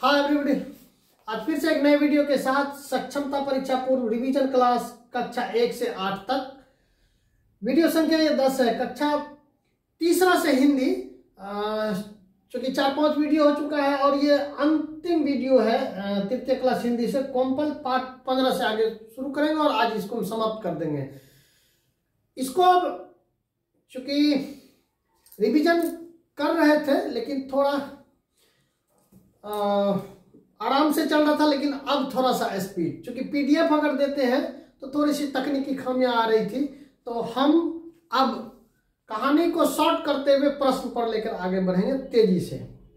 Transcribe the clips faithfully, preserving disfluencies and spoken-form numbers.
हाँ एवरीबॉडी, आज फिर से एक नए वीडियो के साथ सक्षमता परीक्षा पूर्व रिवीजन क्लास कक्षा एक से आठ तक। वीडियो संख्या ये दस है। कक्षा तीसरा से हिंदी, चूंकि चार पांच वीडियो हो चुका है और ये अंतिम वीडियो है तृतीय क्लास हिंदी से। कॉम्पल पार्ट पंद्रह से आगे शुरू करेंगे और आज इसको हम समाप्त कर देंगे। इसको अब चूंकि रिवीजन कर रहे थे लेकिन थोड़ा आ, आराम से चल रहा था, लेकिन अब थोड़ा सा स्पीड, चूंकि पीडीएफ अगर देते हैं तो थोड़ी सी तकनीकी खामियां आ रही थी, तो हम अब कहानी को शॉर्ट करते हुए प्रश्न पर लेकर आगे बढ़ेंगे तेजी से।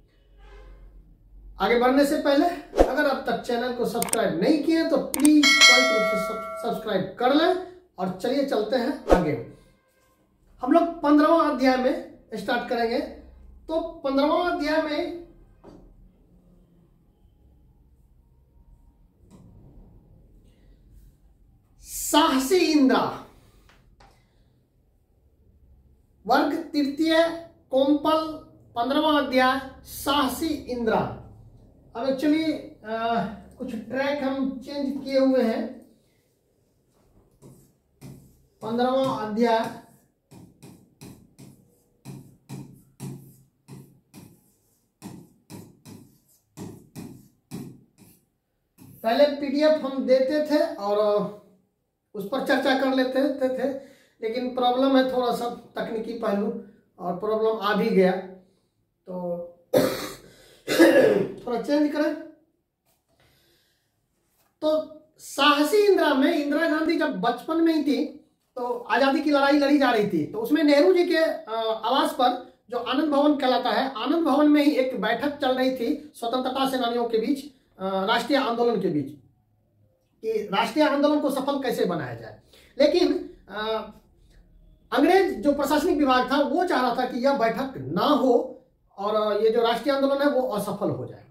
आगे बढ़ने से पहले अगर अब तक चैनल को सब्सक्राइब नहीं किए तो प्लीज त्वरित रूप से सब्सक्राइब कर लें और चलिए चलते हैं आगे। हम लोग पंद्रहवां अध्याय में स्टार्ट करेंगे। तो पंद्रहवां अध्याय में साहसी इंद्रा, वर्ग तृतीय, कॉम्पल, पंद्रहवां अध्याय, साहसी इंद्रा। अब एक्चुअली कुछ ट्रैक हम चेंज किए हुए हैं। पंद्रहवां अध्याय पहले पीडीएफ हम देते थे और उस पर चर्चा कर लेते थे, थे लेकिन प्रॉब्लम है थोड़ा सा तकनीकी पहलू और प्रॉब्लम आ भी गया, तो थोड़ा चेंज करें। तो साहसी इंदिरा में इंदिरा गांधी जब बचपन में ही थी तो आजादी की लड़ाई लड़ी जा रही थी, तो उसमें नेहरू जी के आवास पर जो आनंद भवन कहलाता है, आनंद भवन में ही एक बैठक चल रही थी स्वतंत्रता सेनानियों के बीच, राष्ट्रीय आंदोलन के बीच, कि राष्ट्रीय आंदोलन को सफल कैसे बनाया जाए। लेकिन आ, अंग्रेज जो प्रशासनिक विभाग था वो चाह रहा था कि यह बैठक ना हो और ये जो राष्ट्रीय आंदोलन है वो असफल हो जाए।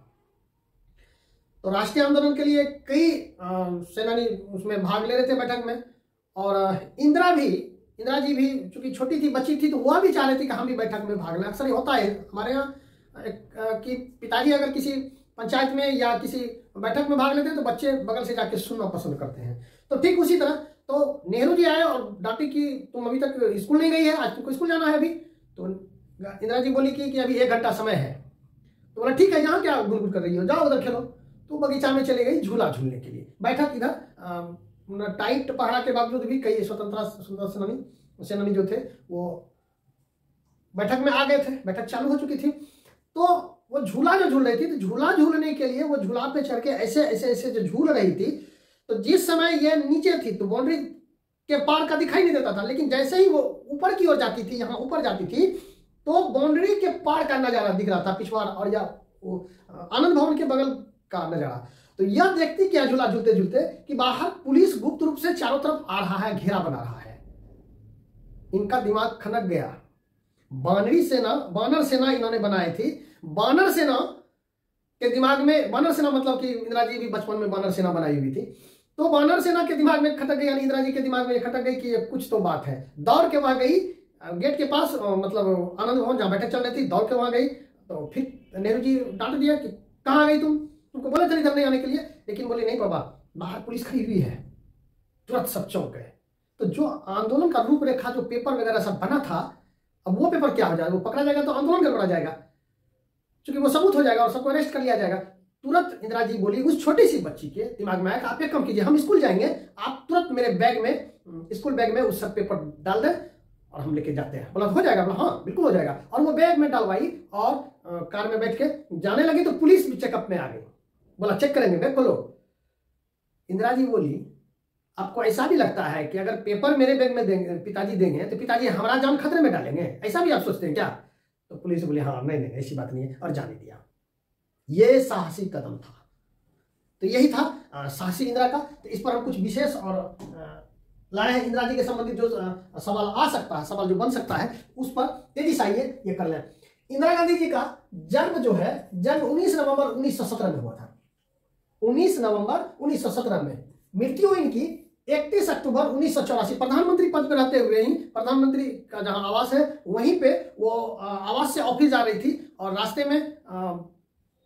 तो राष्ट्रीय आंदोलन के लिए कई सेनानी उसमें भाग ले रहे थे बैठक में, और इंदिरा भी इंदिरा जी भी चूंकि छोटी थी, बच्ची थी, तो वह भी चाह रही थी कि हम भी बैठक में भाग लें। अक्सर ये होता है हमारे यहाँ कि पिताजी अगर किसी पंचायत में या किसी बैठक में भाग लेते हैं तो बच्चे बगल से जाके सुनना पसंद करते हैं। तो ठीक उसी तरह तो नेहरू जी आए और डांटी कि तुम अभी तक स्कूल नहीं गई है, आज तुमको स्कूल जाना है अभी। तो इंदिरा जी बोली कि, कि अभी एक घंटा समय है। तो बोला ठीक है, यहाँ क्या गुनगुन कर रही हो, जाओ उधर खेलो। तो बगीचा में चली गई झूला झूलने के लिए। बैठक इधर टाइट पहरा के बावजूद भी कई स्वतंत्रता सेनानी सेनानी जो थे वो बैठक में आ गए थे। बैठक चालू हो चुकी थी, तो वो झूला जो झूल रही थी, तो झूला झूलने के लिए वो झूला पे चढ़ के ऐसे ऐसे ऐसे जो झूल रही थी, तो जिस समय ये नीचे थी तो बाउंड्री के पार का दिखाई नहीं देता था, लेकिन जैसे ही वो ऊपर की ओर जाती थी, यहाँ ऊपर जाती थी, तो बाउंड्री के पार का नजारा दिख रहा था, पिछवाड़ और या वो आनंद भवन के बगल का नजारा। तो यह देखती क्या झूला झूलते झूलते कि बाहर पुलिस गुप्त रूप से चारों तरफ आ रहा है, घेरा बना रहा है। इनका दिमाग खनक गया। बानरी सेना, बानर सेना इन्होंने बनाई थी। बानर सेना के दिमाग में, बानर सेना मतलब कि इंदिरा जी भी बचपन में बानर सेना बनाई हुई थी, तो बानर सेना के दिमाग में खटक गई, यानी इंदिरा जी के दिमाग में खटक गई कि ये कुछ तो बात है। दौड़ के वहां गई गेट के पास, मतलब आनंद भवन जहां बैठक चल रही थी, दौड़ के वहां गई। तो फिर नेहरू जी डांट दिया कि कहाँ गई तुम, तुमको बोला था इधर नहीं आने के लिए, लेकिन बोली नहीं बाबा, बाहर पुलिस खड़ी हुई है। तुरंत सब चौंक गए। तो जो आंदोलन का रूपरेखा, जो पेपर वगैरह सब बना था, अब वो पेपर क्या हो जाएगा, वो पकड़ा जाएगा तो आंदोलन गड़बड़ा जाएगा, क्योंकि वो सबूत हो जाएगा और सबको अरेस्ट कर लिया जाएगा। तुरंत इंदिरा जी बोली, उस छोटी सी बच्ची के दिमाग में आया कि आप एक काम कीजिए, हम स्कूल जाएंगे, आप तुरंत मेरे बैग में, स्कूल बैग में उस सब पेपर डाल दें और हम लेके जाते हैं। बोला हो जाएगा, बोला हाँ बिल्कुल हो जाएगा। और वो बैग में डालवाई और आ, कार में बैठ के जाने लगी, तो पुलिस भी चेकअप में आ गई। बोला चेक करेंगे, बैग खोलो। इंदिरा जी बोली आपको ऐसा भी लगता है कि अगर पेपर मेरे बैग में देंगे, पिताजी देंगे, तो पिताजी हमारा जान खतरे में डालेंगे, ऐसा भी आप सोचते हैं क्या? तो पुलिस बोली हाँ नहीं नहीं ऐसी बात नहीं है, और जाने दिया। ये साहसी कदम था। तो यही था आ, साहसी इंदिरा का। तो इस पर हम कुछ विशेष और लाए हैं इंदिरा जी के संबंधित जो आ, सवाल आ सकता है, सवाल जो बन सकता है, उस पर तेजी से आइए ये कर लें। इंदिरा गांधी जी का जन्म जो है, जन्म उन्नीस नवंबर उन्नीस सौ सत्रह में हुआ था। उन्नीस नवंबर उन्नीस सौ सत्रह में। मृत्यु इनकी इकतीस अक्टूबर उन्नीस सौ चौरासी, प्रधानमंत्री पद पर रहते हुए ही, प्रधानमंत्री का जहां आवास है वहीं पे वो आवास से ऑफिस जा रही थी और रास्ते में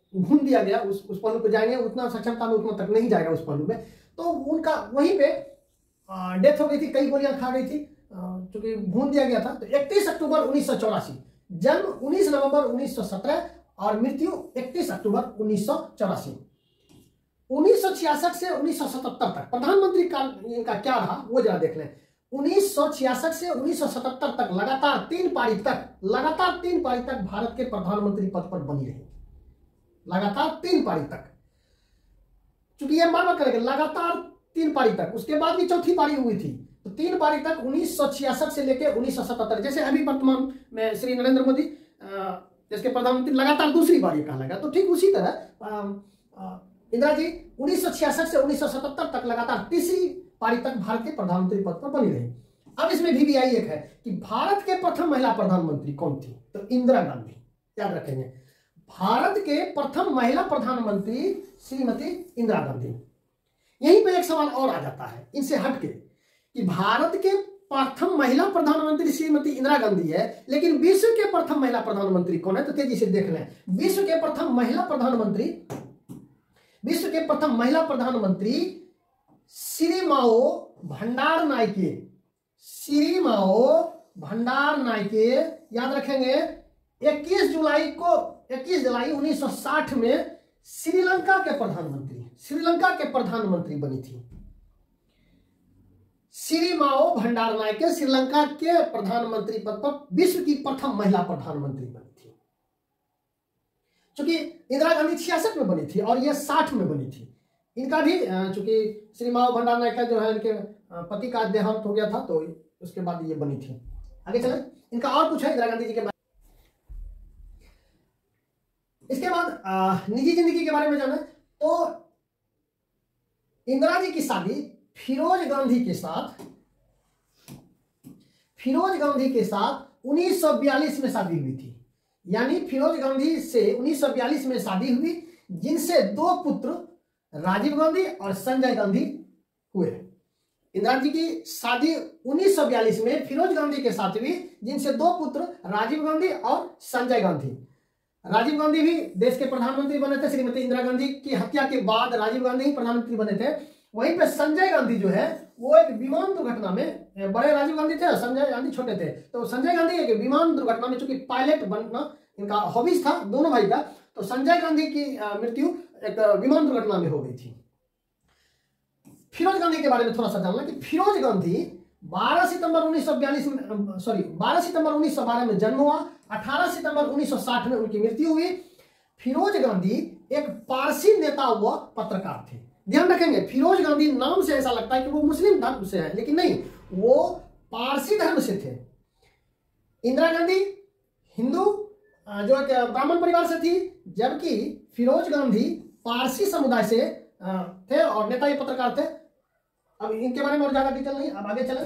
भून दिया गया, उस उस पहलू पे जाएंगे, उतना सक्षमता में उतना तक नहीं जाएगा उस पहलू में। तो उनका वहीं पे डेथ हो गई थी, कई गोलियां खा गई थी, क्योंकि भून दिया गया था। तो इकतीस अक्टूबर उन्नीस सौ चौरासी, जन्म उन्नीस नवंबर उन्नीस सौ सत्रह और मृत्यु इकतीस अक्टूबर उन्नीस सौ चौरासी। उन्नीस सौ छियासठ से उन्नीस सौ सतहत्तर तक प्रधानमंत्री काल इनका क्या रहा वो जरा देख लें। उन्नीस सौ छियासठ से उन्नीस सौ सतहत्तर तक लगातार तीन पारी तक लगातार तीन पारी तक भारत के प्रधानमंत्री पद पर बनी रही, लगातार तीन पारी तक, चूंकि ये बार बार करेंगे लगातार तीन पारी तक, उसके बाद भी चौथी पारी हुई थी। तो तीन पारी तक उन्नीस सौ छियासठ से लेकर उन्नीस सौ सतहत्तर, जैसे अभी वर्तमान में श्री नरेंद्र मोदी देश के प्रधानमंत्री लगातार दूसरी बारी कहा लगा, तो ठीक उसी तरह इंदिरा जी उन्नीस सौ छियासठ से उन्नीस सौ सतहत्तर तक लगातार तीसरी पारी तक भारत के प्रधानमंत्री पद पर बनी रही। अब इसमें भी वीवीआई एक है कि भारत के प्रथम महिला प्रधानमंत्री कौन थी, तो इंदिरा गांधी, याद रखेंगे। भारत के प्रथम महिला प्रधानमंत्री श्रीमती इंदिरा गांधी। यहीं पे एक सवाल और आ जाता है इनसे हटके कि भारत के प्रथम महिला प्रधानमंत्री श्रीमती इंदिरा गांधी है, लेकिन विश्व के प्रथम महिला प्रधानमंत्री कौन है, तो तेजी से देख लें। विश्व के प्रथम महिला प्रधानमंत्री विश्व के प्रथम महिला प्रधानमंत्री श्री माओ भंडार नायके, श्री माओ भंडार नायके, याद रखेंगे। इक्कीस जुलाई को इक्कीस जुलाई उन्नीस सौ साठ में श्रीलंका के प्रधानमंत्री श्रीलंका के प्रधानमंत्री बनी थी। श्री माओ भंडार नायके श्रीलंका के प्रधानमंत्री पद पर विश्व की प्रथम महिला प्रधानमंत्री बनी थी। चूंकि इंदिरा गांधी छियासठ में बनी थी और यह साठ में बनी थी। इनका भी चूंकि श्री माओ भंडार नायके जो है इनके पति का देहांत हो गया था, तो उसके बाद ये बनी थी। आगे चले, इनका और कुछ है इंदिरा गांधी जी के बारे में। इसके बाद निजी जिंदगी के बारे में जाना, तो इंदिरा जी की शादी फिरोज गांधी के साथ फिरोज गांधी के साथ उन्नीस सौ बयालीस में शादी हुई थी। यानी फिरोज गांधी से उन्नीस सौ बयालीस में शादी हुई, जिनसे दो पुत्र राजीव गांधी और संजय गांधी हुए। इंदिरा जी की शादी उन्नीस सौ बयालीस में फिरोज गांधी के साथ हुई, जिनसे दो पुत्र राजीव गांधी और संजय गांधी। राजीव गांधी भी देश के प्रधानमंत्री बने थे। श्रीमती इंदिरा गांधी की हत्या के बाद राजीव गांधी ही प्रधानमंत्री बने थे। वहीं पे संजय गांधी जो है वो एक विमान दुर्घटना में, बड़े राजीव गांधी थे, संजय गांधी छोटे थे, तो संजय गांधी एक विमान दुर्घटना में, चूंकि पायलट बनना इनका हॉबीज था दोनों भाई का, तो संजय गांधी की मृत्यु एक विमान दुर्घटना में हो गई थी। फिरोज गांधी के बारे में थोड़ा सा जानना कि फिरोज गांधी बारह सितंबर उन्नीस सौ बयालीस में सॉरी बारह सितंबर उन्नीस सौ बारह में जन्म हुआ, अठारह सितंबर उन्नीस सौ साठ में उनकी मृत्यु हुई। फिरोज गांधी एक पारसी नेता व पत्रकार थे। ध्यान रखेंगे, फिरोज गांधी नाम से ऐसा लगता है कि वो मुस्लिम धर्म से है, लेकिन नहीं, वो पारसी धर्म से थे। इंदिरा गांधी हिंदू जो एक ब्राह्मण परिवार से थी, जबकि फिरोज गांधी पारसी समुदाय से थे और नेता ये पत्रकार थे। अब इनके बारे में और ज्यादा डिटेल नहीं, अब आगे चलें।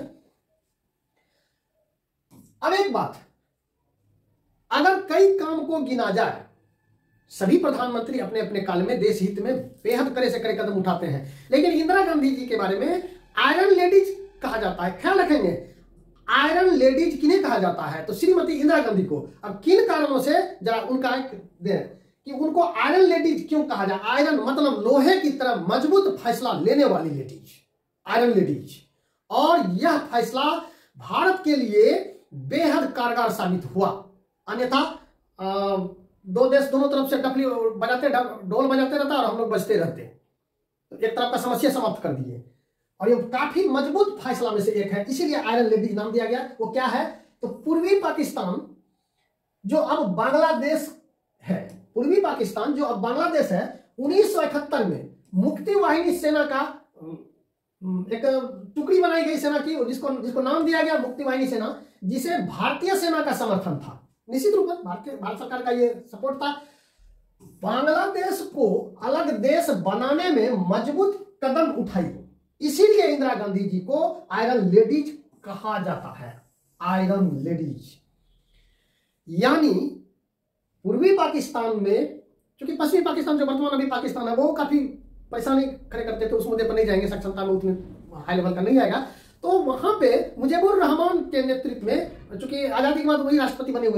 अब एक बात, अगर कई काम को गिना जाए, सभी प्रधानमंत्री अपने अपने काल में देश हित में बेहद करे से करे कदम उठाते हैं, लेकिन इंदिरा गांधी जी के बारे में आयरन लेडीज कहा जाता है। ख्याल रखेंगे, आयरन लेडीज किन्हें कहा जाता है, तो श्रीमती इंदिरा गांधी को। अब किन कारणों से जरा उनका एक दें कि उनको आयरन लेडीज क्यों कहा जाए। आयरन मतलब लोहे की तरह मजबूत फैसला लेने वाली लेडीज, आयरन लेडीज। और यह फैसला भारत के लिए बेहद कारगर साबित हुआ। अन्यथा दो देश दोनों तरफ से डफली बजाते ढोल बजाते रहता और हम लोग बजते रहते, तो एक तरफ का समस्या समाप्त कर दिए। और ये काफी मजबूत फैसला में से एक है, इसीलिए आयरन लेडीज नाम दिया गया। वो क्या है, तो पूर्वी पाकिस्तान जो अब बांग्लादेश है, पूर्वी पाकिस्तान जो अब बांग्लादेश है, उन्नीस सौ इकहत्तर में मुक्ति वाहिनी सेना का एक टुकड़ी बनाई गई सेना की, जिसको जिसको नाम दिया गया मुक्ति वाहिनी सेना, जिसे भारतीय सेना का समर्थन था। निश्चित रूप से भारतीय भारत सरकार का ये सपोर्ट था। बांग्लादेश को अलग देश बनाने में मजबूत कदम उठाई, इसीलिए इंदिरा गांधी जी को आयरन लेडीज कहा जाता है। आयरन लेडीज यानी पूर्वी पाकिस्तान में, क्योंकि पश्चिमी पाकिस्तान जो वर्तमान अभी पाकिस्तान है वो काफी परेशानी खड़े करते थे, उस मुद्दे पर नहीं जाएंगे, सक्षमता में उतने हाई लेवल का नहीं आएगा। तो वहां पे मुजीबुर रहमान के नेतृत्व में, चूंकि आजादी के बाद वही राष्ट्रपति बने हुए थे,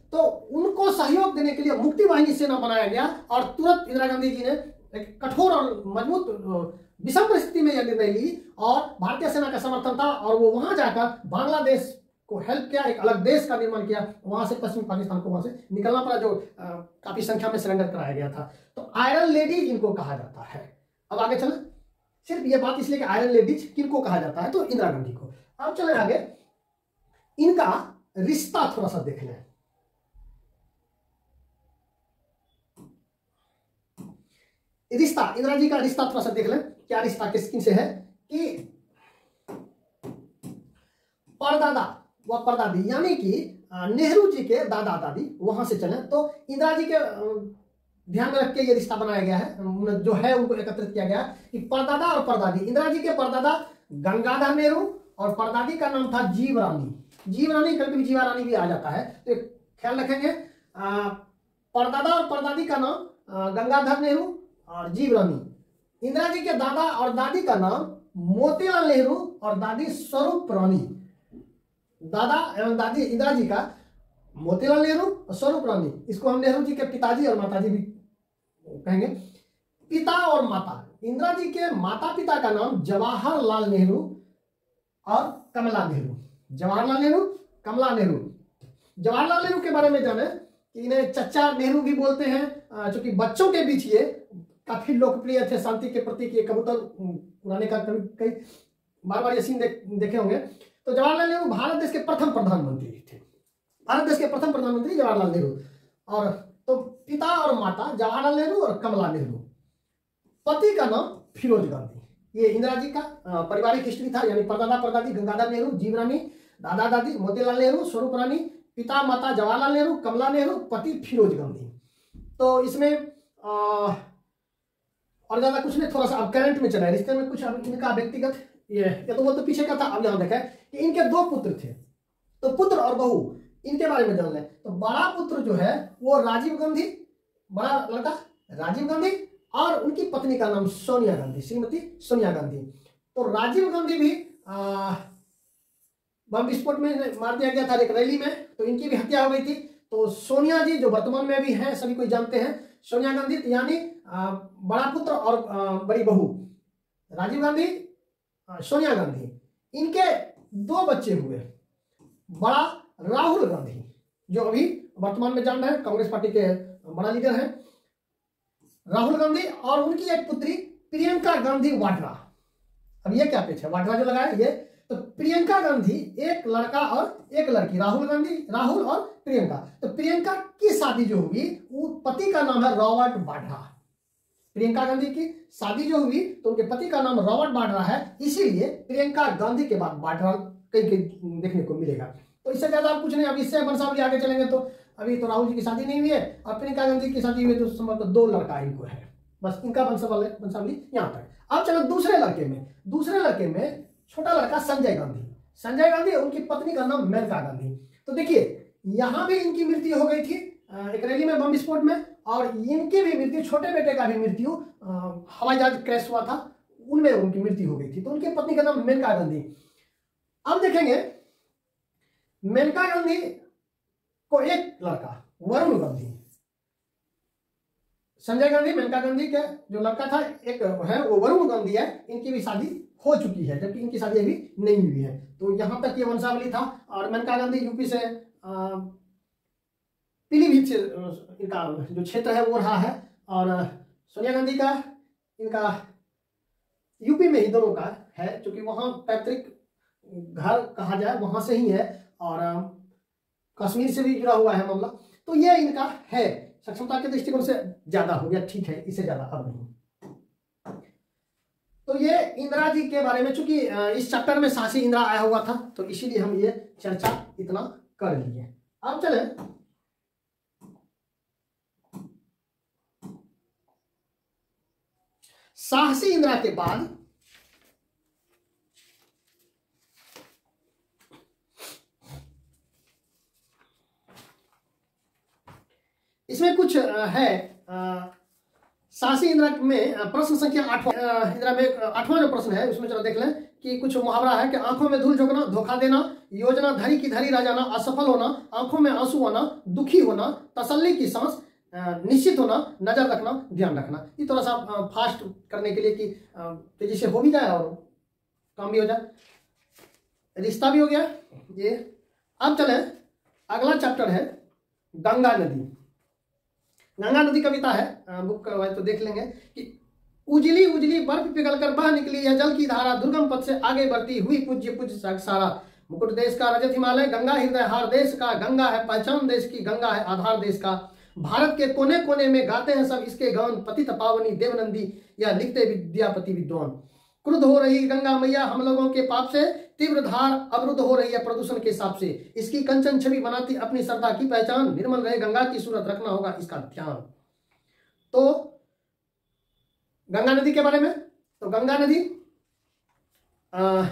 तो उनको सहयोग देने के लिए मुक्ति वाहिनी सेना बनाया गया और तुरंत इंदिरा गांधी जी ने एक कठोर और मजबूत विषम परिस्थिति में यह निर्णय ली और भारतीय सेना का समर्थन था और वो वहां जाकर बांग्लादेश को हेल्प किया, एक अलग देश का निर्माण किया। वहां से पश्चिमी पाकिस्तान को वहां से निकलना पड़ा, जो आ, काफी संख्या में सरेंडर कराया गया था। तो आयरन लेडीज इनको कहा जाता है। अब आगे चले, सिर्फ ये बात इसलिए कि आयरन लेडीज किनको कहा जाता है, तो इंदिरा गांधी को। अब चले आगे, इनका रिश्ता थोड़ा सा देख लें। रिश्ता, इंदिरा जी का रिश्ता थोड़ा सा देख लें, क्या रिश्ता किसकिन से है कि परदादा व परदादी, यानी कि नेहरू जी के दादा दादी वहां से चले। तो इंदिरा जी के ध्यान में रख के ये रिश्ता बनाया गया है, जो है उनको एकत्रित किया गया कि परदादा और परदादी। इंदिरा जी के परदादा गंगाधर नेहरू और परदादी का नाम था जीव रानी। जीव रानी, कभी कभी जीवा रानी भी आ जाता है, तो ख्याल रखेंगे। परदादा और परदादी का नाम गंगाधर नेहरू और जीव रानी। इंदिरा जी के दादा और दादी का नाम मोतीलाल नेहरू और दादी स्वरूप रानी। दादा एवं दादी इंदिरा जी का मोतीलाल नेहरू और स्वरूप रानी, इसको हम नेहरू जी के पिताजी और माताजी भी कहेंगे। पिता और माता, इंदिरा जी के माता पिता का नाम जवाहरलाल नेहरू और कमला नेहरू। जवाहरलाल नेहरू, कमला नेहरू। जवाहरलाल नेहरू के बारे में जाने कि इन्हें चचा नेहरू भी बोलते हैं, क्योंकि बच्चों के बीच ये काफी लोकप्रिय थे, शांति के प्रति ये कबूतर उड़ाने का कभी कई बार बार ये सीन देख, देखे होंगे। तो जवाहरलाल नेहरू भारत देश के प्रथम प्रधानमंत्री थे। भारत देश के प्रथम प्रधानमंत्री जवाहरलाल नेहरू। और तो पिता और माता जवाहरलाल नेहरू और कमला नेहरू। पति का नाम फिरोज गांधी। ये इंदिरा जी का पारिवारिक हिस्ट्री था, यानी परदादा परदादी गंगाधर नेहरू, जीव रानी, दादा दादी मोतीलाल नेहरू, स्वरूप रानी, पिता माता जवाहरलाल नेहरू, कमला नेहरू, पति फिरोज गांधी। तो इसमें आ, और ज्यादा कुछ नहीं, थोड़ा सा अब करंट में चला है रिश्ते में कुछ। अब इनका व्यक्तिगत ये तो वो तो पीछे का था, अब यहां देखा कि इनके दो पुत्र थे। तो पुत्र और बहू इनके बारे में जान लें। तो बड़ा पुत्र जो है वो राजीव गांधी, बड़ा लड़का राजीव गांधी, और उनकी पत्नी का नाम सोनिया गांधी, श्रीमती सोनिया गांधी। तो राजीव गांधी भी बम विस्फोट में मार दिया गया था एक रैली में, तो इनकी भी हत्या हो गई थी। तो सोनिया जी जो वर्तमान में भी हैं, सभी कोई जानते हैं, सोनिया गांधी, यानी बड़ा पुत्र और बड़ी बहू राजीव गांधी, सोनिया गांधी। इनके दो बच्चे हुए। बड़ा राहुल गांधी, जो अभी वर्तमान में जान रहे हैं, कांग्रेस पार्टी के बड़ा लीडर हैं राहुल गांधी, और उनकी एक पुत्री प्रियंका गांधी वाड्रा। अब ये क्या पेच है, वाड्रा जो लगाया ये, तो प्रियंका गांधी, एक लड़का और एक लड़की, राहुल गांधी, राहुल और प्रियंका। तो प्रियंका की शादी जो हुई, वो पति का नाम है रॉबर्ट वाड्रा। प्रियंका गांधी की शादी जो हुई तो उनके पति का नाम रॉबर्ट वाड्रा है, इसीलिए प्रियंका गांधी के बाद वाड्रा कहीं कहीं देखने को मिलेगा। तो इससे ज्यादा आप कुछ नहीं। अब इससे वंशावली आगे चलेंगे तो अभी तो राहुल जी की शादी नहीं हुई है और प्रियंका गांधी की शादी हुई है, तो संभवतः दो लड़का इनको है, बस इनका वंशावली वंशावली यहाँ तक। अब चलो दूसरे लड़के में। दूसरे लड़के में छोटा लड़का संजय गांधी। संजय गांधी, उनकी पत्नी का नाम मेनका गांधी। तो देखिए यहाँ भी इनकी मृत्यु हो गई थी एक रैली में बम विस्फोट में, और इनकी भी मृत्यु, छोटे बेटे का भी मृत्यु हवाई जहाज क्रैश हुआ था, उनमें उनकी मृत्यु हो गई थी। तो उनकी पत्नी का नाम मेनका गांधी। अब देखेंगे मेनका गांधी को एक लड़का वरुण गांधी। संजय गांधी, मेनका गांधी का जो लड़का था एक है वो वरुण गांधी है। इनकी भी शादी हो चुकी है, जबकि इनकी शादी अभी नहीं हुई है। तो यहां तक ये वंशावली था। और मेनका गांधी यूपी से पीलीभीत से इनका जो क्षेत्र है वो रहा है, और सोनिया गांधी का इनका यूपी में ही दोनों का है, क्योंकि वहां पैतृक घर कहा जाए वहां से ही है, और कश्मीर से भी जुड़ा हुआ है मामला। तो ये इनका है, सक्षमता के दृष्टिकोण से ज्यादा हो गया, ठीक है, इससे ज्यादा अब नहीं। तो ये इंदिरा जी के बारे में, चूंकि इस चैप्टर में साहसी इंदिरा आया हुआ था, तो इसीलिए हम ये चर्चा इतना कर लिए। अब चले साहसी इंदिरा के बाद इसमें कुछ है साहसी इंदिरा में प्रश्न संख्या आठवां इंदिरा में आठवां जो प्रश्न है उसमें चलो देख लें कि कुछ मुहावरा है कि आंखों में धूल झोंकना, धोखा देना, योजना धरी की धरी रह जाना, असफल होना, आंखों में आंसू आना, दुखी होना, तसल्ली की सांस, निश्चित होना, नजर रखना, ध्यान रखना। ये थोड़ा सा फास्ट करने के लिए कि तेजी से हो भी जाए और काम भी हो जाए। रिश्ता भी हो गया ये। अब चले अगला चैप्टर है गंगा नदी। गंगा नदी कविता है, बुक करवाए तो देख लेंगे कि उजली उजली बर्फ पिघलकर बह निकली यह जल की धारा, दुर्गम पथ से आगे बढ़ती हुई पूज्य पूज्य सारा। मुकुट देश का रजत हिमालय, गंगा हृदय हार देश का, गंगा है पहचान देश की, गंगा है आधार देश का। भारत के कोने कोने में गाते हैं सब इसके गान, पतित पावनी देवनंदी या लिखते विद्यापति विद्वान। क्रुद्ध हो रही गंगा मैया हम लोगों के पाप से, तीव्र धार अवरुद्ध हो रही है प्रदूषण के हिसाब से। इसकी कंचन छवि बनाती अपनी श्रद्धा की पहचान, निर्मल रहे गंगा की सूरत रखना होगा इसका ध्यान। तो गंगा नदी के बारे में, तो गंगा नदी आ,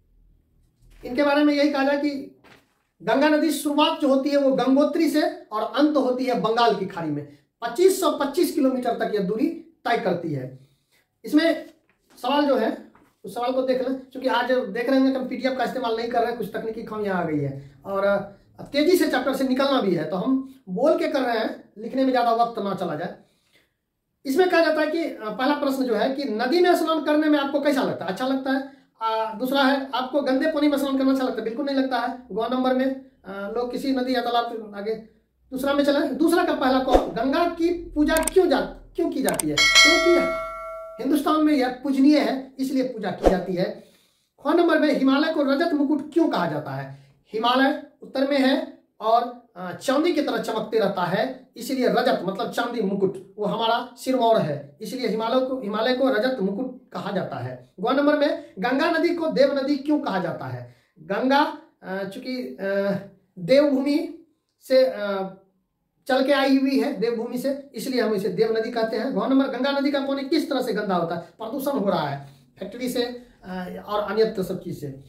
इनके बारे में यही कहा जाए कि गंगा नदी शुरुआत जो होती है वो गंगोत्री से और अंत होती है बंगाल की खाड़ी में। पच्चीस सौ पच्चीस किलोमीटर तक यह दूरी तय करती है। इसमें सवाल जो है उस सवाल को देख लें, क्योंकि आज देख रहे हैं कि हम पीडीएफ का इस्तेमाल नहीं कर रहे हैं, कुछ तकनीकी खामियां आ गई है और तेजी से चैप्टर से निकलना भी है, तो हम बोल के कर रहे हैं, लिखने में ज्यादा वक्त ना चला जाए। इसमें कहा जाता है कि पहला प्रश्न जो है कि नदी में स्नान करने में आपको कैसा लगता है? अच्छा लगता है। आ, दूसरा है आपको गंदे पानी में स्नान करना अच्छा लगता है? बिल्कुल नहीं लगता है। गौ नंबर में आ, लोग किसी नदी या तालाब आगे दूसरा में चले। दूसरा का पहला को गंगा की पूजा क्यों जा क्यों की जाती है? क्योंकि हिंदुस्तान में यह पूजनीय है इसलिए पूजा की जाती है। ख नंबर में हिमालय को रजत मुकुट क्यों कहा जाता है? हिमालय उत्तर में है और चांदी की तरह चमकते रहता है, इसलिए रजत मतलब चांदी मुकुट, वो हमारा सिरमौर है, इसलिए हिमालय को हिमालय को रजत मुकुट कहा जाता है। ग नंबर में गंगा नदी को देव नदी क्यों कहा जाता है? गंगा चूंकि देवभूमि से चल के आई हुई है, देवभूमि से, इसलिए हम इसे देव नदी कहते हैं। ग नंबर गंगा नदी का पानी किस तरह से गंदा होता है? प्रदूषण हो रहा है फैक्ट्री से और अन्य सब चीज से।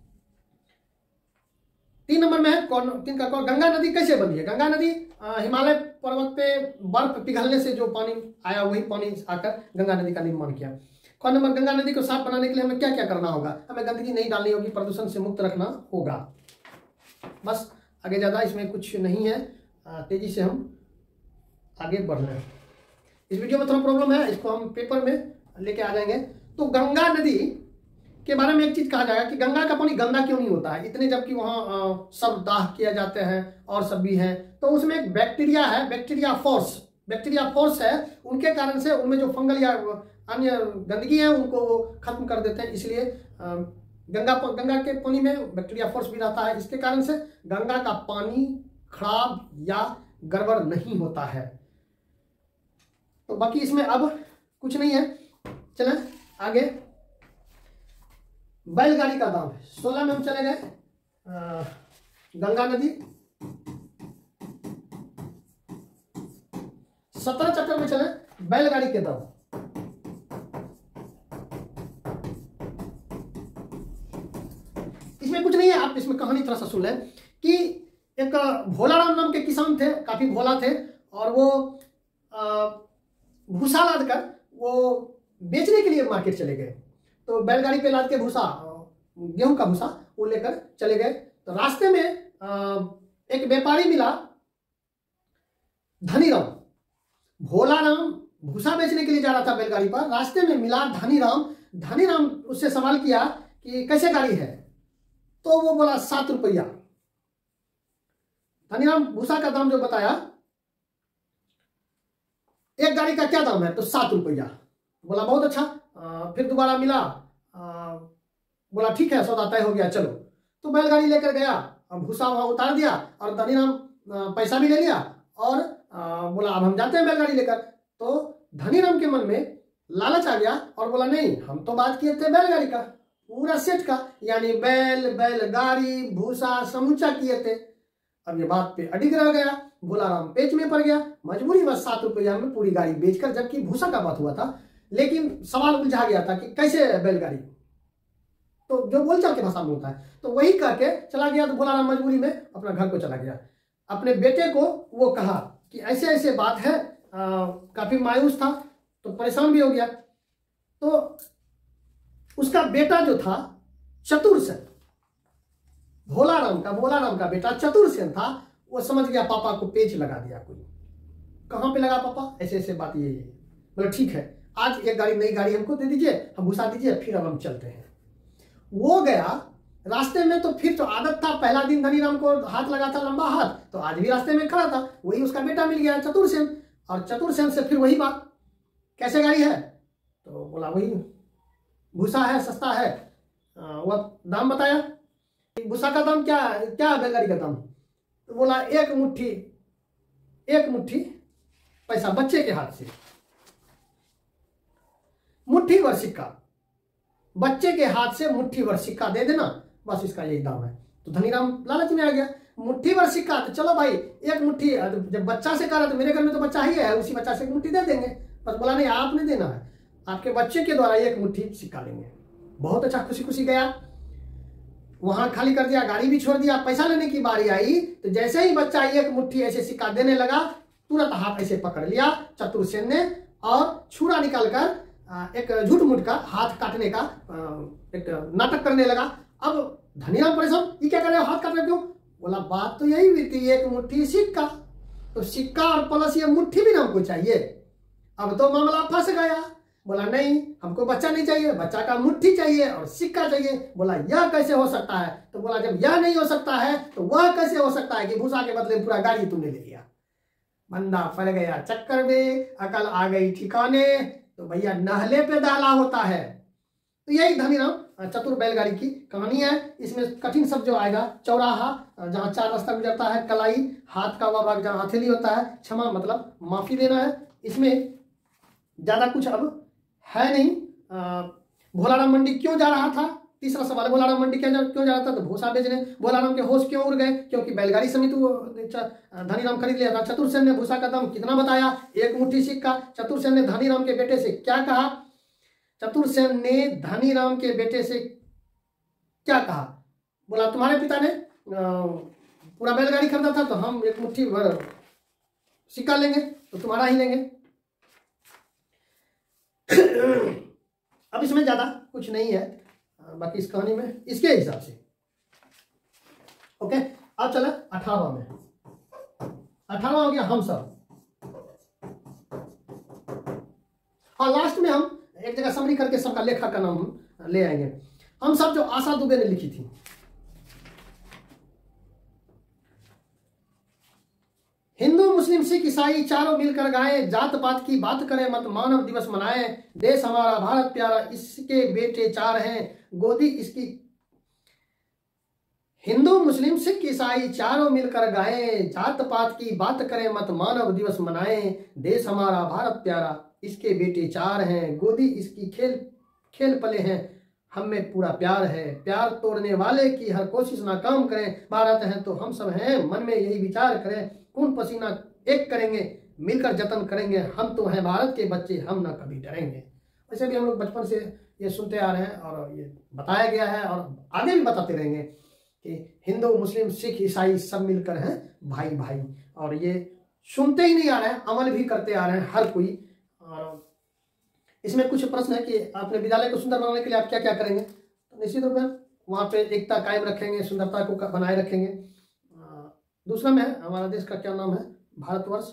तीन नंबर में है कौन तीन का कौन गंगा नदी कैसे बनी है? गंगा नदी हिमालय पर्वत पे बर्फ पिघलने से जो पानी आया वही पानी आकर गंगा नदी का निर्माण किया। कौन नंबर गंगा नदी को साफ बनाने के लिए हमें क्या क्या करना होगा? हमें गंदगी नहीं डालनी होगी, प्रदूषण से मुक्त रखना होगा। बस आगे ज्यादा इसमें कुछ नहीं है, तेजी से हम आगे बढ़ रहे हैं। इस वीडियो में थोड़ा प्रॉब्लम है, इसको हम पेपर में लेके आ जाएंगे। तो गंगा नदी के बारे में एक चीज कहा जाएगा कि गंगा का पानी गंदा क्यों नहीं होता है, इतने जबकि वहाँ सब दाह किया जाते हैं और सब भी है। तो उसमें एक बैक्टीरिया है, बैक्टीरिया फोर्स बैक्टीरिया फोर्स है, उनके कारण से उनमें जो फंगल या अन्य गंदगी है उनको वो खत्म कर देते हैं, इसलिए गंगा गंगा के पानी में बैक्टीरिया फोर्स भी रहता है। इसके कारण से गंगा का पानी खराब या गड़बड़ नहीं होता है। तो बाकी इसमें अब कुछ नहीं है। चलें आगे। बैलगाड़ी का दाम सोलह में हम चले गए। गंगा नदी सत्रह चैप्टर में चले बैलगाड़ी के दाम। इसमें कुछ नहीं है, आप इसमें कहानी थोड़ा सा सुन लें कि एक भोलाराम नाम के किसान थे, काफी भोला थे और वो भूसा लाद कर वो बेचने के लिए मार्केट चले गए। तो बैलगाड़ी पे लाद के भूसा, गेहूं का भूसा वो लेकर चले गए। तो रास्ते में एक व्यापारी मिला, धनीराम। भोलाराम भूसा बेचने के लिए जा रहा था बैलगाड़ी पर, रास्ते में मिला धनीराम। धनीराम उससे सवाल किया कि कैसे गाड़ी है? तो वो बोला सात रुपया। धनीराम भूसा का दाम जो बताया, एक गाड़ी का क्या दाम है? तो सात रुपया। बोला बहुत अच्छा। आ, फिर दोबारा मिला, आ, बोला ठीक है सौदा तय हो गया चलो। तो बैलगाड़ी लेकर गया, भूसा वहां उतार दिया और धनीराम पैसा भी ले लिया और आ, बोला अब हम जाते हैं बैलगाड़ी लेकर। तो धनीराम के मन में लालच आ गया और बोला नहीं, हम तो बात किए थे बैलगाड़ी का, पूरा सेट का, यानी बैल बैलगाड़ी भूसा समूचा किए थे। अब ये बात पे अडिग रह गया, भोलाराम पेच में पड़ गया, मजबूरी बस सात रुपया में पूरी गाड़ी बेचकर, जबकि भूसा का बात हुआ था। लेकिन सवाल उलझा गया था कि कैसे बैलगाड़ी, तो जो बोलचाल के भाषा में होता है, तो वही करके चला गया। तो भोलाराम मजबूरी में अपना घर को चला गया। अपने बेटे को वो कहा कि ऐसे ऐसे बात है, आ, काफी मायूस था तो परेशान भी हो गया। तो उसका बेटा जो था चतुरसेन, भोला राम का भोला राम का बेटा चतुरसेन था। वो समझ गया पापा को पेच लगा दिया कोई। कहाँ पे लगा पापा, ऐसे ऐसे बात ये है। बोले ठीक है, आज एक गाड़ी नई गाड़ी हमको दे दीजिए, हम घुसा दीजिए, फिर अब हम चलते हैं। वो गया, रास्ते में तो फिर तो आदत था, पहला दिन धनीराम को हाथ लगा था लंबा हाथ, तो आज भी रास्ते में खड़ा था, वही उसका बेटा मिल गया चतुरसेन। और चतुरसेन से फिर वही बात, कैसे गाड़ी है, तो बोला वही भूसा है, सस्ता है। वह दाम बताया, भूसा का दाम क्या क्या है बैलगाड़ी का दाम, तो बोला एक मुट्ठी एक मुट्ठी पैसा बच्चे के हाथ से, मुट्ठी भर सिक्का, बच्चे के हाथ से मुट्ठी भर सिक्का दे देना, बस इसका यही दाम है। तो धनीराम लालच में आ गया, मुट्ठी भर सिक्का, तो चलो भाई एक मुट्ठी, जब बच्चा से कहा तो मेरे घर में तो बच्चा ही है, उसी बच्चा से एक मुट्ठी दे देंगे। बस बोला नहीं, आपने देना है, आपके बच्चे के द्वारा एक मुट्ठी सिक्का लेंगे। बहुत अच्छा, खुशी खुशी गया, वहां खाली कर दिया, गाड़ी भी छोड़ दिया। पैसा लेने की बारी आई तो जैसे ही बच्चा एक मुट्ठी ऐसे सिक्का देने लगा, तुरंत हाथ ऐसे पकड़ लिया चतुरसेन ने और छुरा निकालकर एक झूठ मूठ का हाथ काटने का एक नाटक करने लगा। अब धनीराम परेशान, ये क्या कर रहे हो, हाथ काट रहे क्यों? बोला बात तो यही हुई थी, एक मुट्ठी सिक्का, तो सिक्का और प्लस ये मुट्ठी भी ना हमको चाहिए। अब तो मामला फंस गया। बोला नहीं, हमको बच्चा नहीं चाहिए, बच्चा का मुट्ठी चाहिए और सिक्का चाहिए। बोला यह कैसे हो सकता है? तो बोला जब यह नहीं हो सकता है तो वह कैसे हो सकता है कि भूसा के बदले पूरा गाड़ी तुमने ले लिया। बंदा फल गया चक्कर में, अकल आ गई ठिकाने, तो भैया नहले पे डाला होता है। तो यही धनीराम चतुर बैलगाड़ी की कहानी है। इसमें कठिन शब्द जो आएगा, चौराहा जहाँ चार रास्ता गुजरता है, कलाई हाथ का वह भाग जहाँ हथेली होता है, क्षमा मतलब माफी देना है। इसमें ज्यादा कुछ अब है नहीं। भोलाराम मंडी क्यों जा रहा था, तीसरा सवाल, भोलाराम मंडी क्या जा, क्यों जा रहा था, तो भूसा बेचने। भोलाराम के होश क्यों उड़ गए, क्योंकि बैलगाड़ी समिति धनीराम खरीद लिया था। चतुरसेन ने भूसा का दाम कितना बताया, एक मुट्ठी सिक्का। चतुरसेन ने धनीराम के बेटे से क्या कहा, चतुरसेन ने धनीराम के बेटे से क्या कहा, बोला तुम्हारे पिता ने पूरा बैलगाड़ी खरीदा था तो हम एक मुट्ठी भर सिक्का लेंगे तो तुम्हारा ही लेंगे। अब इसमें ज्यादा कुछ नहीं है बाकी इस कहानी में इसके हिसाब से। ओके, अब चला अठारहवां में। अठारहवां हो गया हम सब, और लास्ट में हम एक जगह समरी करके सबका लेखक का नाम ले आएंगे। हम सब जो आशा दुबे ने लिखी थी। हिंदू मुस्लिम सिख ईसाई चारों मिलकर गाएं, जात पात की बात करें मत मानव दिवस मनाएं, देश हमारा भारत प्यारा इसके बेटे चार हैं, गोदी इसकी। हिंदू मुस्लिम सिख ईसाई चारों मिलकर गाएं, जात पात की बात करें मत मानव दिवस मनाएं, देश हमारा भारत प्यारा इसके बेटे चार हैं, गोदी इसकी खेल खेल पले हैं, हम में पूरा प्यार है, प्यार तोड़ने वाले की हर कोशिश नाकाम करें, भारत है तो हम सब हैं, मन में यही विचार करें, खून पसीना एक करेंगे, मिलकर जतन करेंगे, हम तो हैं भारत के बच्चे, हम ना कभी डरेंगे। वैसे भी हम लोग बचपन से ये सुनते आ रहे हैं और ये बताया गया है और आगे भी बताते रहेंगे कि हिंदू मुस्लिम सिख ईसाई सब मिलकर हैं भाई भाई, और ये सुनते ही नहीं आ रहे हैं, अमल भी करते आ रहे हैं हर कोई। और इसमें कुछ प्रश्न है कि अपने विद्यालय को सुंदर बनाने के लिए आप क्या क्या करेंगे, तो निश्चित रूप में वहाँ पे एकता कायम रखेंगे, सुंदरता को बनाए रखेंगे। दूसरा में है हमारा देश का क्या नाम है, भारतवर्ष।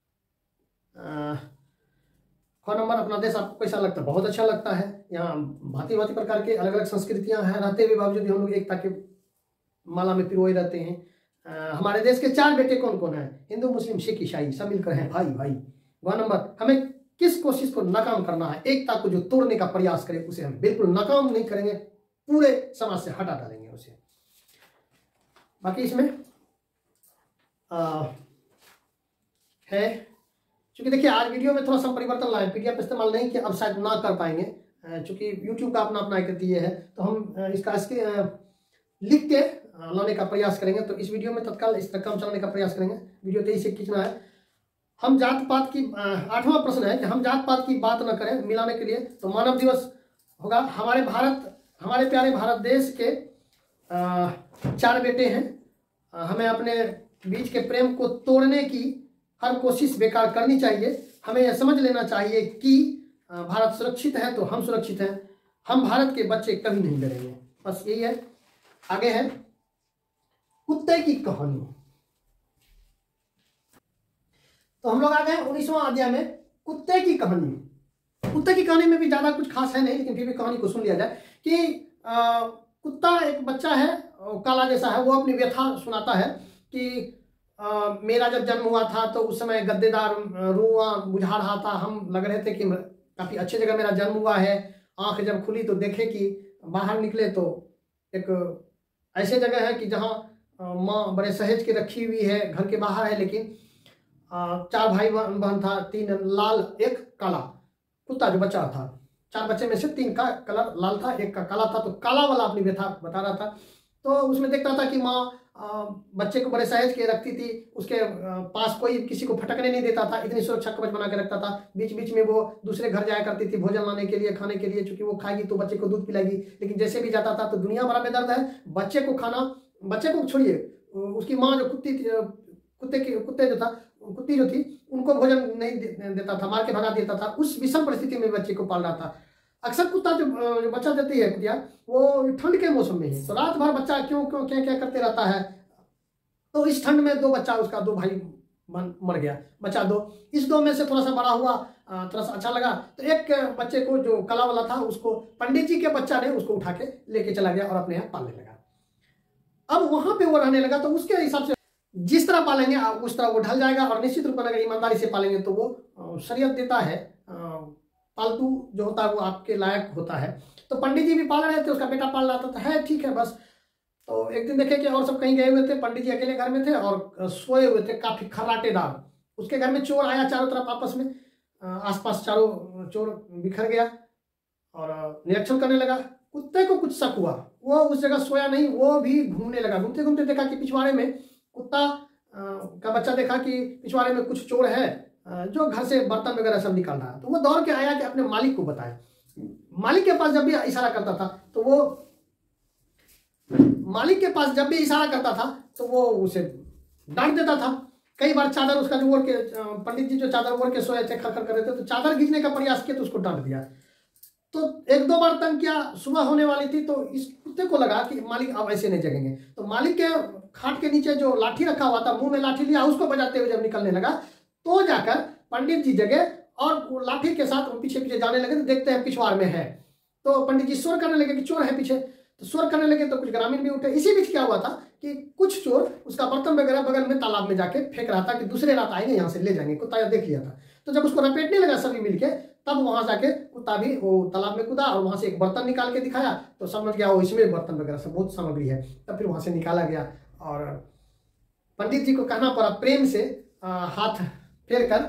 फोन नंबर, अपना देश आपको कैसा लगता है? बहुत अच्छा लगता है। यहाँ भांति भांति प्रकार के अलग अलग संस्कृतियां हैं, रहते हुए बावजूद हम लोग एकता के माला में पिरोए रहते हैं। आ, हमारे देश के चार बेटे कौन कौन है, हिंदू मुस्लिम सिख ईसाई सब मिलकर हैं भाई भाई। वह नंबर, हमें किस कोशिश को नाकाम करना है, एकता को जो तोड़ने का प्रयास करे उसे हम बिल्कुल नाकाम नहीं करेंगे, पूरे समाज से हटा डालेंगे उसे। बाकी इसमें आ, है, चूंकि देखिए आज वीडियो में थोड़ा सा परिवर्तन लाए, पीडीएफ इस्तेमाल नहीं किया, अब शायद ना कर पाएंगे चूंकि यूट्यूब का अपना अपना एक ये है, तो हम इसका इसके लिख के लाने का प्रयास करेंगे। तो इस वीडियो में तत्काल इस तरह काम चलाने का प्रयास करेंगे, वीडियो तेईस से खींचना है। हम जात पात की, आठवां प्रश्न है कि हम जात पात की बात न करें मिलाने के लिए, तो मानव दिवस होगा। हमारे भारत, हमारे प्यारे भारत देश के आ, चार बेटे हैं, आ, हमें अपने बीच के प्रेम को तोड़ने की हर कोशिश बेकार करनी चाहिए। हमें यह समझ लेना चाहिए कि भारत सुरक्षित है तो हम सुरक्षित हैं, हम भारत के बच्चे कभी नहीं डरेंगे। बस यही है। आगे है कुत्ते की कहानी। तो हम लोग आ गए उन्नीसवां अध्याय में, कुत्ते की कहानी। कुत्ते की कहानी में भी ज्यादा कुछ खास है नहीं, लेकिन फिर भी कहानी को सुन लिया जाए कि आ, कुत्ता एक बच्चा है, काला जैसा है, वो अपनी व्यथा सुनाता है कि आ, मेरा जब जन्म हुआ था तो उस समय गद्देदार रुआ बुझा रहा था, हम लग रहे थे कि काफी अच्छी जगह मेरा जन्म हुआ है। आंख जब खुली तो देखे कि बाहर निकले तो एक ऐसे जगह है कि जहाँ माँ बड़े सहेज के रखी हुई है, घर के बाहर है, लेकिन चार भाई बहन था, तीन लाल एक काला। कुत्ता जो बच्चा था, चार बच्चे में से तीन का कलर लाल था, एक का काला था। तो काला वाला अपनी व्यथा बता रहा था। तो उसमें देखता था कि माँ बच्चे को बड़े सहेज के रखती थी, उसके पास कोई किसी को फटकने नहीं देता था, इतनी सुरक्षा कवच बना के रखता था। बीच बीच में वो दूसरे घर जाया करती थी भोजन लाने के लिए, खाने के लिए, चूंकि वो खाएगी तो बच्चे को दूध पिलाएगी। लेकिन जैसे भी जाता था तो दुनिया भरा में दर्द है, बच्चे को खाना, बच्चे को छोड़िए, उसकी माँ जो कुत्ती कुत्ते की कुत्ते जो था कुत्ती जो थी उनको भोजन नहीं दे, देता था, मार के भगा देता था। उस विषम परिस्थिति में बच्चे को पाल रहा था। अक्सर कुत्ता जो, जो बच्चा देती है कुतिया, वो ठंड के मौसम में ही, तो रात भर बच्चा क्यों क्यों क्या क्या करते रहता है। तो इस ठंड में दो बच्चा उसका, दो भाई मर गया, बच्चा दो। इस दो में से थोड़ा सा बड़ा हुआ, थोड़ा सा अच्छा लगा, तो एक बच्चे को जो कला वाला था उसको पंडित जी के बच्चा ने उसको उठा के लेके चला गया और अपने यहाँ पालने लगा। अब वहां पे वो रहने लगा, तो उसके हिसाब से जिस तरह पालेंगे उस तरह वो ढल जाएगा। और निश्चित रूप में अगर ईमानदारी से पालेंगे तो वो शरीयत देता है, पालतू जो होता है वो आपके लायक होता है। तो पंडित जी भी पाल रहे थे, उसका बेटा पाल रहा था, है ठीक है बस। तो एक दिन देखे कि और सब कहीं गए हुए थे, पंडित जी अकेले घर में थे और सोए हुए थे, काफी खर्राटेदार। उसके घर में चोर आया, चारों तरफ आपस में आसपास चारों चोर बिखर गया और निरीक्षण करने लगा। कुत्ते को कुछ शक हुआ, वो उस जगह सोया नहीं, वो भी घूमने लगा। घूमते घूमते देखा कि पिछवाड़े में कुत्ता का बच्चा देखा कि पिछवाड़े में कुछ चोर है जो घर से बर्तन वगैरह सब निकाल रहा है। तो वो दौड़ के आया कि अपने मालिक को बताए। मालिक के पास जब भी इशारा करता था तो वो मालिक के पास जब भी इशारा करता था तो वो उसे डांट देता था। कई बार चादर उसका जो ओढ़ के, पंडित जी जो चादर ओढ़ के सोए थे, खर खर कर रहे थे, तो चादर खींचने का प्रयास किया तो उसको डांट दिया। तो एक दो बार तंग किया, सुबह होने वाली थी, तो इस कुत्ते को लगा कि मालिक अब ऐसे नहीं जगेंगे। तो मालिक के खाट के नीचे जो लाठी रखा हुआ था, मुंह में लाठी लिया, उसको बजाते हुए जब निकलने लगा तो जाकर पंडित जी जगे और लाठी के साथ पीछे पीछे जाने लगे। तो देखते हैं पिछवाड़ में है, तो पंडित जी शोर करने लगे कि चोर है पीछे। तो शोर करने लगे तो कुछ ग्रामीण भी उठे। इसी बीच क्या हुआ था कि कुछ चोर उसका बर्तन वगैरह बगल में तालाब में जाके फेंक रहा था कि दूसरे रात आएंगे यहाँ से ले जाएंगे। कुत्ता देख लिया था, तो जब उसको रपेटने लगा सभी मिलके, तब वहां जाके कुत्ता भी वो तालाब में कूदा और वहां से एक बर्तन निकाल के दिखाया। तो समझ गया वो इसमें बर्तन वगैरह सब बहुत सामग्री है। तब फिर वहां से निकाला गया और पंडित जी को कहना पड़ा प्रेम से आ, हाथ फेर कर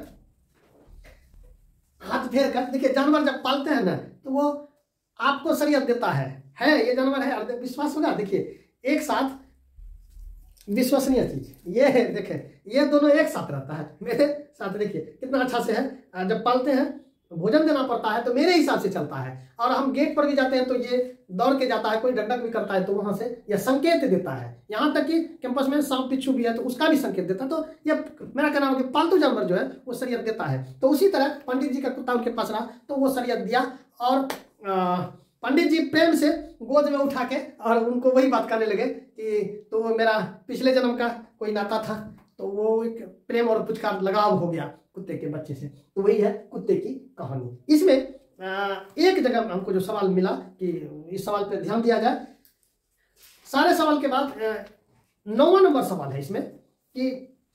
हाथ फेर कर देखिए, जानवर जब पालते हैं ना तो वो आपको शरीयत देता है है ये जानवर है, और विश्वास होगा। देखिए एक साथ विश्वसनीय चीज ये है, देखे ये दोनों एक साथ रहता है मेरे साथ। देखिए कितना अच्छा से है। जब पालते हैं भोजन देना पड़ता है तो मेरे हिसाब से चलता है, और हम गेट पर भी जाते हैं तो ये दौड़ के जाता है, कोई डक डक भी करता है तो वहां से यह संकेत देता है। यहाँ तक कि कैंपस में सांप बिच्छू भी है तो उसका भी संकेत देता है। तो ये मेरा कहना है कि पालतू जानवर जो है वो शरीयत देता है। तो उसी तरह पंडित जी का कुत्ता उनके पास रहा तो वो शरीयत दिया, और पंडित जी प्रेम से गोद में उठा के और उनको वही बात करने लगे कि तो मेरा पिछले जन्म का कोई नाता था। तो वो एक प्रेम और कुछ का लगाव हो गया कुत्ते के बच्चे से। तो वही है कुत्ते की कहानी। इसमें एक जगह हमको जो सवाल मिला कि इस सवाल पर ध्यान दिया जाए। सारे सवाल के बाद नौवां नंबर सवाल है इसमें कि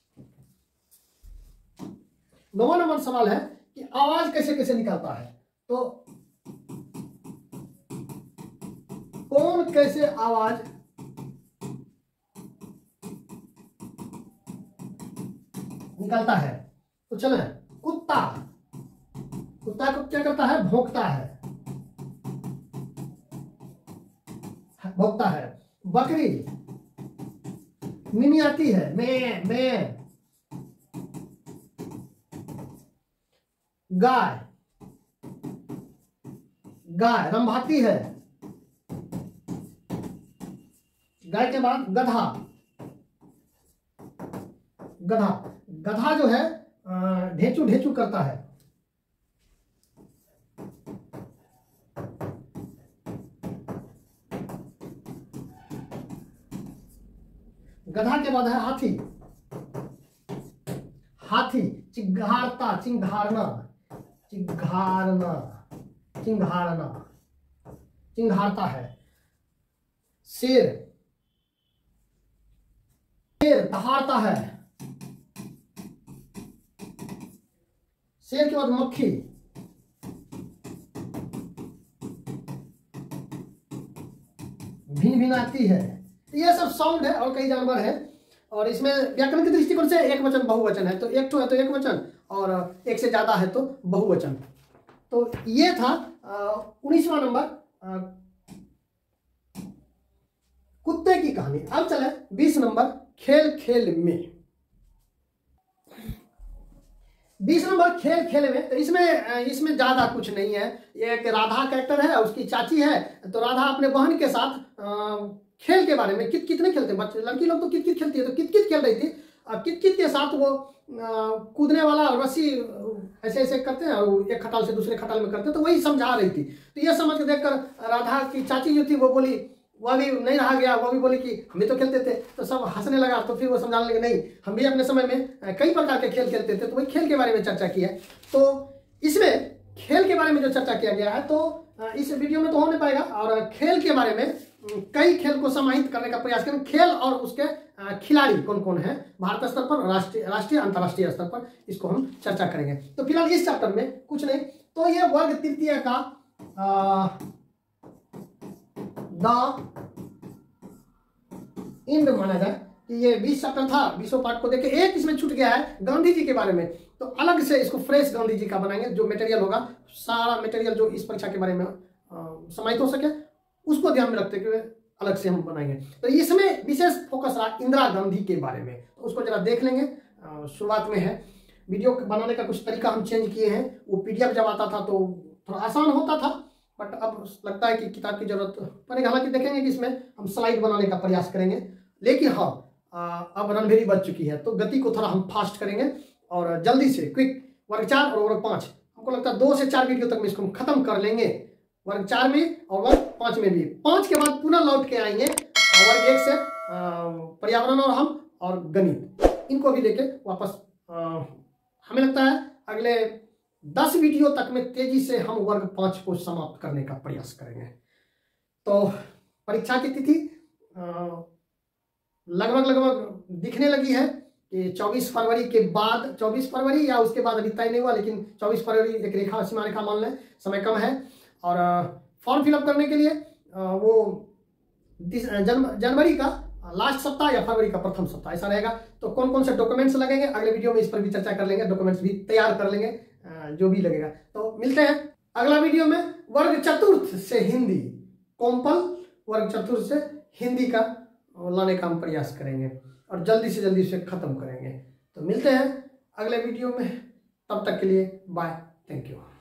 नौवां नंबर सवाल है कि आवाज कैसे कैसे निकलता है। तो कौन कैसे आवाज निकलता है। तो चले, कुत्ता कुत्ता को क्या करता है, भौंकता है भौंकता है। बकरी मिमियाती है, मैं मैं। गाय गाय रंभाती है। गाय के बाद गधा गधा गधा जो है ढेचू ढेचू करता है। गधा के बाद है हाथी, हाथी। चिंघारता, चिंघारना, चिंघारना, चिंघारना, चिंघारता है। शेर, शेर दहाड़ता है। शेर के बाद मक्खी, भिन भिनाती है। ये सब साउंड है और कई जानवर है। और इसमें व्याकरण के दृष्टिकोण से एक वचन बहुवचन है, तो एक तो है तो एक वचन, और एक से ज्यादा है तो बहुवचन। तो ये था उन्नीसवां नंबर कुत्ते की कहानी। अब चले बीस नंबर खेल खेल में। बीस नंबर खेल खेल में, तो इसमें इसमें ज्यादा कुछ नहीं है। एक राधा कैरेक्टर है, उसकी चाची है, तो राधा अपने बहन के साथ आ, खेल के बारे में, कित कित नहीं खेलते बच्चे, लड़की लोग तो कित कित खेलती है, तो कित कित खेल रही थी। कित कित के साथ वो कूदने वाला रस्सी ऐसे ऐसे करते हैं और एक खटाल से दूसरे खटाल में करते हैं, तो वही समझा रही थी। तो ये समझ के देखकर राधा की चाची जो थी वो बोली, वह भी नहीं रहा गया, वो भी बोली कि हम भी तो खेलते थे। तो सब हंसने लगा। तो फिर वो समझाने लगे नहीं, हम भी अपने समय में कई प्रकार के खेल खेलते थे। तो वही खेल के बारे में चर्चा की है। तो इसमें खेल के बारे में जो चर्चा किया गया है, तो इस वीडियो में तो हो नहीं पाएगा। और खेल के बारे में कई खेल को समाहित करने का प्रयास करें। खेल और उसके खिलाड़ी कौन कौन है भारत स्तर पर, राष्ट्रीय राष्ट्रीय अंतर्राष्ट्रीय स्तर पर, इसको हम चर्चा करेंगे। तो फिलहाल इस चैप्टर में कुछ नहीं। तो ये वर्ग तृतीय का द इंड माना जाए कि ये बीस चैप्टर था। बीसों पार्ट को देखे एक इसमें छूट गया है गांधी जी के बारे में, तो अलग से इसको फ्रेश गांधी जी का बनाएंगे। जो मटेरियल होगा, सारा मटेरियल जो इस परीक्षा के बारे में समाहित हो सके, उसको ध्यान में रखते हुए अलग से हम बनाएंगे। तो इसमें विशेष फोकस रहा इंदिरा गांधी के बारे में, तो उसको जरा देख लेंगे। शुरुआत में है वीडियो बनाने का कुछ तरीका हम चेंज किए हैं। वो पीडीएफ जब आता था तो थोड़ा आसान होता था, बट अब लगता है कि किताब की जरूरत पड़ेगी। हालांकि देखेंगे कि इसमें हम स्लाइड बनाने का प्रयास करेंगे। लेकिन हाँ, अब रणभेरी बच चुकी है, तो गति को थोड़ा हम फास्ट करेंगे और जल्दी से क्विक। वर्ग चार और वर्ग पाँच, हमको लगता है दो से चार वीडियो तक में इसको हम खत्म कर लेंगे। वर्ग चार में और वर्ग पाँच में भी। पाँच के बाद पुनः लौट के आएंगे वर्ग एक से पर्यावरण और हम और गणित, इनको भी लेके वापस। आ, हमें लगता है अगले दस वीडियो तक में तेजी से हम वर्ग पाँच को समाप्त करने का प्रयास करेंगे। तो परीक्षा की तिथि लगभग लगभग दिखने लगी है कि चौबीस फरवरी के बाद, चौबीस फरवरी या उसके बाद अभी तय नहीं हुआ, लेकिन चौबीस फरवरी एक रेखा सीमा रेखा मान लें, समय कम है। और फॉर्म फिलअप करने के लिए वो जनवरी का लास्ट सप्ताह या फरवरी का प्रथम सप्ताह ऐसा रहेगा। तो कौन कौन से डॉक्यूमेंट्स लगेंगे अगले वीडियो में इस पर भी चर्चा कर लेंगे। डॉक्यूमेंट्स भी तैयार कर लेंगे जो भी लगेगा। तो मिलते हैं अगला वीडियो में। वर्ग चतुर्थ से हिंदी, कॉम्पल वर्ग चतुर्थ से हिंदी का लाने का हम प्रयास करेंगे और जल्दी से जल्दी उसे खत्म करेंगे। तो मिलते हैं अगले वीडियो में, तब तक के लिए बाय, थैंक यू।